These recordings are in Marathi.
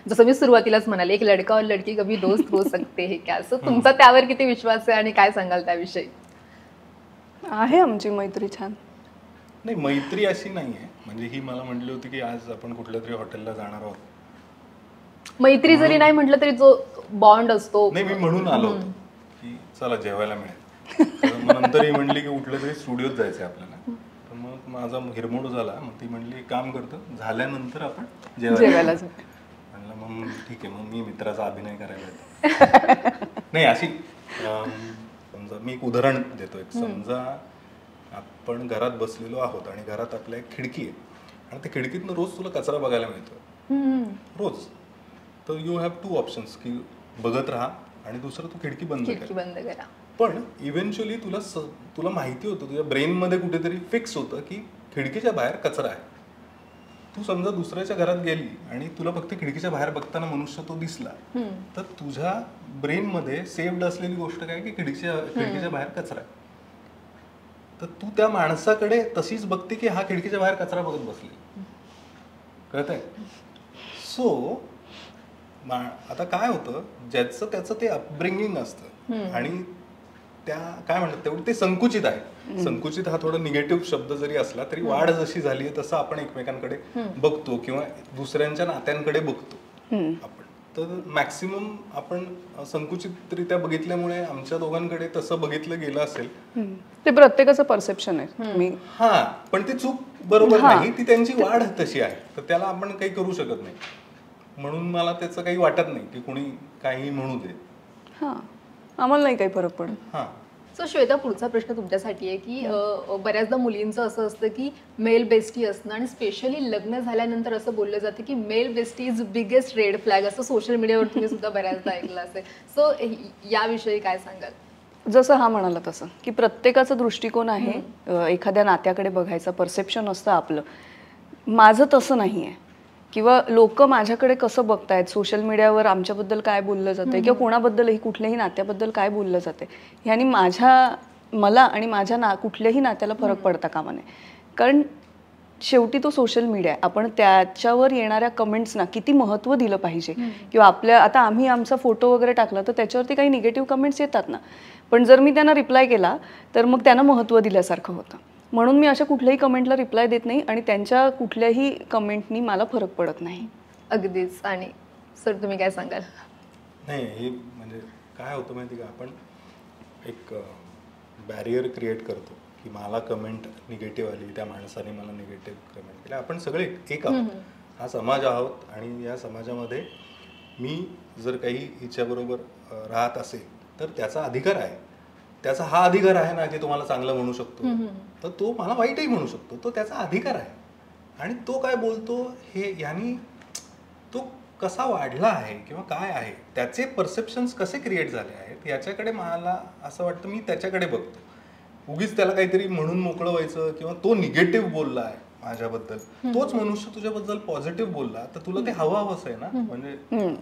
जसं मी सुरुवातीलाच म्हणाले, एक लड़का और लड़की कभी दोस्त हो सकते हैं क्या? सो तुमचा त्यावर किती विश्वास आहे आणि काय सांगाल त्याविषयी? आहे आमची मैत्री छान. नाही, मैत्री अशी नाहीये. म्हणजे ही मला म्हटली होती की आज आपण कुठल्या तरी हॉटेलला जाणार आहोत. मैत्री जरी नाही म्हटलं तरी जो बॉन्ड असतो. नाही, मी म्हणून आलो होतो की चला जेवायला मिळेल. मग नंतर ही म्हणली की कुठल्या तरी स्टुडिओत जायचंय आपल्याला. तर मग माझा हिरमोड झाला. मग ती म्हणली काम करतो, झाल्यानंतर आपण जेवायला जाऊ. म्हणलं मग ठीक आहे, मग मी मित्राचा अभिनय करायला येतो. नाही, अशी समजा मी एक उदाहरण देतो. एक समजा आपण घरात बसलेलो आहोत आणि घरात आपल्या एक खिडकी आहे आणि त्या खिडकीतनं रोज तुला कचरा बघायला मिळतो रोज. तर यू हॅव टू ऑप्शन्स की बघत राहा आणि दुसरं तू खिडकी बंद करा. पण इव्हेंच्युअली तुला माहिती होतं, तुझ्या ब्रेनमध्ये कुठेतरी फिक्स होतं की खिडकीच्या बाहेर कचरा आहे. तू समजा दुसऱ्याच्या घरात गेली आणि तुला फक्त खिडकीच्या बाहेर बघताना मनुष्य तो दिसला, तर तुझ्या ब्रेनमध्ये सेव्ड असलेली गोष्ट काय की खिडकीच्या बाहेर कचरा आहे. तर तू त्या माणसाकडे तशीच बघते की हा खिडकीच्या बाहेर कचरा बघत बसले. कळतंय? सो आता काय होतं, ज्याचं त्याचं ते अपब्रिंगिंग असतं आणि त्या काय म्हणतात तेवढं ते संकुचित आहे. संकुचित हा थोडा निगेटिव्ह शब्द जरी असला तरी वाढ जशी झाली आहे तसं आपण एकमेकांकडे बघतो किंवा दुसऱ्यांच्या नात्यांकडे बघतो आपण. तर मॅक्सिमम आपण संकुचितरित्या बघितल्यामुळे आमच्या दोघांकडे तसं बघितलं गेलं असेल. ते प्रत्येकाचं परसेप्शन आहे. हा, पण ती चूक बरोबर नाही, ती त्यांची वाढ तशी आहे. तर त्याला आपण काही करू शकत नाही. म्हणून मला त्याचं काही वाटत नाही की कोणी काही म्हणू दे. हा, आम्हाला नाही काही फरक पडत. हा. सो श्वेता, पुढचा प्रश्न तुमच्यासाठी आहे की बऱ्याचदा मुलींचं असं असतं की मेल बेस्टी असणं आणि स्पेशली लग्न झाल्यानंतर असं बोललं जातं की male bestie is biggest red flag, असं सोशल मीडियावर तुम्ही सुद्धा बऱ्याचदा ऐकलं असेल. सो याविषयी काय सांगाल? जसं हा म्हणाला तसं की प्रत्येकाचा दृष्टिकोन आहे, एखाद्या नात्याकडे बघायचं परसेप्शन असतं आपलं. माझं तसं नाही आहे. किंवा लोक माझ्याकडे कसं बघतायत, सोशल मीडियावर आमच्याबद्दल काय बोललं जातंय किंवा कोणाबद्दलही कुठल्याही नात्याबद्दल काय बोललं जाते ह्यानी मला आणि माझ्या कुठल्याही नात्याला फरक पडता कामा नये. कारण शेवटी तो सोशल मीडिया आहे. आपण त्याच्यावर येणाऱ्या कमेंट्सना किती महत्त्व दिलं पाहिजे. किंवा आता आम्ही आमचा फोटो वगैरे टाकला तर त्याच्यावरती काही निगेटिव्ह कमेंट्स येतात ना, पण जर मी त्यांना रिप्लाय केला तर मग त्यांना महत्त्व दिल्यासारखं होतं. म्हणून मी अशा कुठल्याही कमेंटला रिप्लाय देत नाही आणि त्यांच्या कुठल्याही कमेंटनी मला फरक पडत नाही. अगदीच. आणि सर, तुम्ही काय सांगाल? नाही, हे म्हणजे काय होतं माहिती का, आपण एक बॅरियर क्रिएट करतो की मला कमेंट निगेटिव्ह आली, त्या माणसाने मला निगेटिव्ह कमेंट केली. आपण सगळे एक आहोत, हा समाज आहोत आणि या समाजामध्ये मी जर काही हिच्याबरोबर राहत असेल तर त्याचा अधिकार आहे. त्याचा हा अधिकार आहे ना की तो मला चांगलं म्हणू शकतो, तर तो मला वाईटही म्हणू शकतो. तो त्याचा अधिकार आहे. आणि तो काय बोलतो हे यांनी तो कसा वाढला आहे किंवा काय आहे, त्याचे परसेप्शन्स कसे क्रिएट झाले आहेत याच्याकडे मला असं वाटतं, मी त्याच्याकडे बघतो. उगीच त्याला काहीतरी म्हणून मोकळं व्हायचं किंवा तो निगेटिव्ह बोलला आहे माझ्याबद्दल, तोच मनुष्य तुझ्याबद्दल पॉझिटिव्ह बोलला तर तुला ते हवंच आहे ना. म्हणजे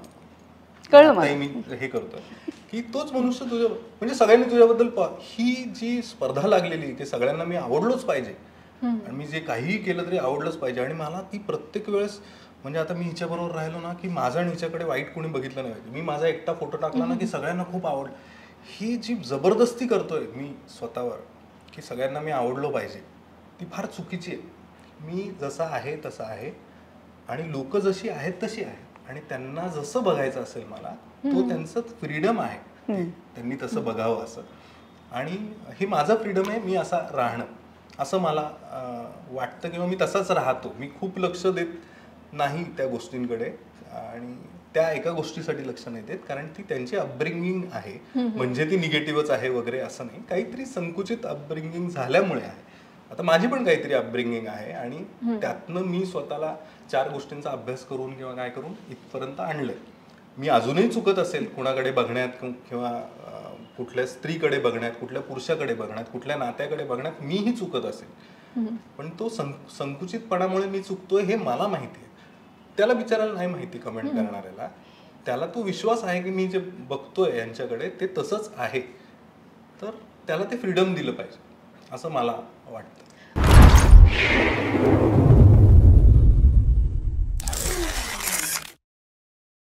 मी हे करतोय की तोच मनुष्य तुझ्या म्हणजे सगळ्यांनी तुझ्याबद्दल ही जी स्पर्धा लागलेली की सगळ्यांना मी आवडलोच पाहिजे आणि मी जे काहीही केलं तरी आवडलंच पाहिजे. आणि मला ती प्रत्येक वेळेस म्हणजे आता मी हिच्याबरोबर राहिलो ना की माझं आणि हिच्याकडे वाईट कोणी बघितलं नाही पाहिजे. मी माझा एकटा फोटो टाकला ना की सगळ्यांना खूप आवडलं. ही जी जबरदस्ती करतोय मी स्वतःवर की सगळ्यांना मी आवडलो पाहिजे, ती फार चुकीची आहे. मी जसा आहे तसा आहे आणि लोक जशी आहेत तशी आहेत आणि त्यांना जसं बघायचं असेल मला, तो त्यांचं फ्रीडम आहे, त्यांनी तसं बघावं असं. आणि हे माझं फ्रीडम आहे, मी असा राहणं असं मला वाटतं किंवा मी तसाच राहतो. मी खूप लक्ष देत नाही त्या गोष्टींकडे आणि त्या एका गोष्टीसाठी लक्ष नाही देत कारण ती त्यांची अपब्रिंगिंग आहे. म्हणजे ती निगेटिव्हच आहे वगैरे असं नाही, काहीतरी संकुचित अपब्रिंगिंग झाल्यामुळे आहे. आता माझी पण काहीतरी अपब्रिंगिंग आहे आणि त्यातनं मी स्वतःला 4 गोष्टींचा अभ्यास करून किंवा काय करून इथपर्यंत आणलंय. मी अजूनही चुकत असेल कुणाकडे बघण्यात किंवा कुठल्या स्त्रीकडे बघण्यात, कुठल्या पुरुषाकडे बघण्यात, कुठल्या नात्याकडे बघण्यात मीही चुकत असेल, पण तो संकुचितपणामुळे मी चुकतोय हे मला माहिती आहे. त्याला बिचारायला नाही माहिती कमेंट करणाऱ्याला. त्याला तो विश्वास आहे की मी जे बघतोय यांच्याकडे ते तसंच आहे, तर त्याला ते फ्रीडम दिलं पाहिजे असं मला वाटतं.